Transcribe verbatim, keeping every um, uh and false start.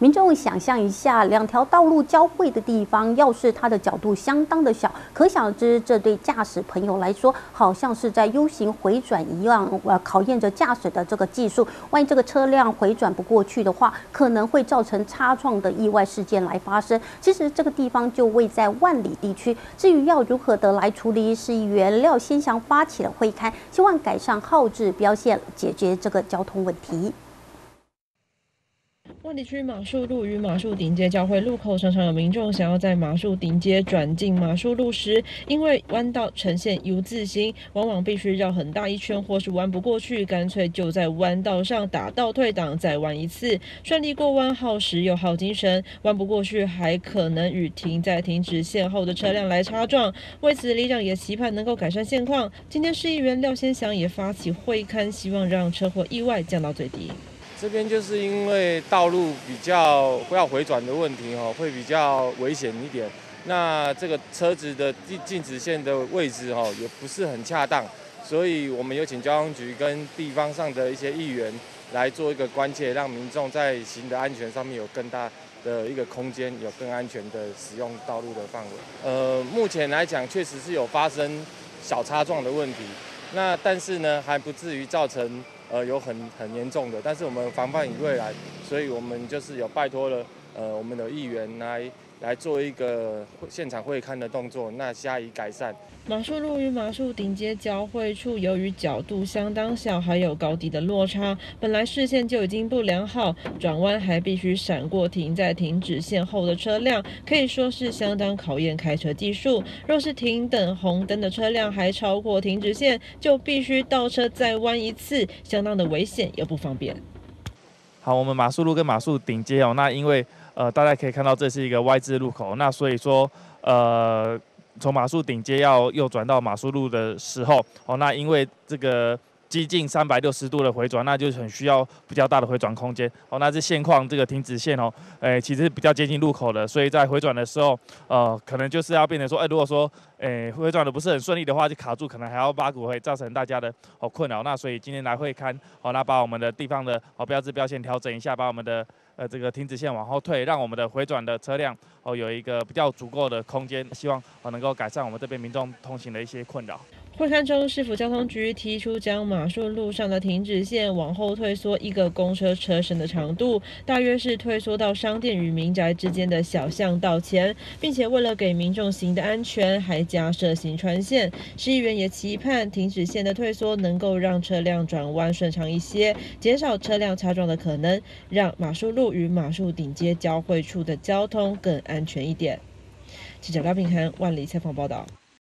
民众想象一下，两条道路交汇的地方，要是它的角度相当的小，可想而知，这对驾驶朋友来说，好像是在 U 型回转一样，呃，考验着驾驶的这个技术。万一这个车辆回转不过去的话，可能会造成擦撞的意外事件来发生。其实这个地方就位在万里地区。至于要如何的来处理，市议员廖先祥发起了会刊，希望改善号志标线，解决这个交通问题。 万里区马术路与马术顶街交汇路口，常常有民众想要在马术顶街转进马术路时，因为弯道呈现 U 字形，往往必须绕很大一圈，或是弯不过去，干脆就在弯道上打倒退档，再弯一次。顺利过弯耗时又耗精神，弯不过去还可能与停在停止线后的车辆来擦撞。为此，里长也期盼能够改善现况。今天市议员廖先祥也发起会刊，希望让车祸意外降到最低。 这边就是因为道路比较要回转的问题哦，会比较危险一点。那这个车子的禁禁止线的位置哦，也不是很恰当，所以我们有请交通局跟地方上的一些议员来做一个关切，让民众在行的安全上面有更大的一个空间，有更安全的使用道路的范围。呃，目前来讲，确实是有发生小擦撞的问题，那但是呢，还不至于造成。 呃，有很很严重的，但是我们防范于未来，所以我们就是有拜托了，呃，我们的议员来来做一个现场会勘的动作，那加以改善。 马术路与马术顶街交汇处，由于角度相当小，还有高低的落差，本来视线就已经不良好，转弯还必须闪过停在停止线后的车辆，可以说是相当考验开车技术。若是停等红灯的车辆还超过停止线，就必须倒车再弯一次，相当的危险又不方便。 好，我们马术路跟马术顶街哦，那因为呃大家可以看到这是一个 Y 字路口，那所以说呃。 从马术顶街要右转到马术路的时候，哦，那因为这个接近三百六十度的回转，那就很需要比较大的回转空间。哦，那这现况这个停止线哦，诶，其实比较接近路口的，所以在回转的时候，呃，可能就是要变成说，哎，如果说诶回转的不是很顺利的话，就卡住，可能还要八股，会造成大家的哦困扰。那所以今天来会刊，哦，那把我们的地方的哦标志标线调整一下，把我们的。 呃，这个停止线往后退，让我们的回转的车辆哦有一个比较足够的空间，希望哦能够改善我们这边民众通行的一些困扰。 会刊中，市府交通局提出将马术路上的停止线往后退缩一个公车车身的长度，大约是退缩到商店与民宅之间的小巷道前，并且为了给民众行的安全，还加设行穿线。市议员也期盼停止线的退缩能够让车辆转弯顺畅一些，减少车辆擦撞的可能，让马术路与马术顶街交汇处的交通更安全一点。记者廖品涵万里采访报道。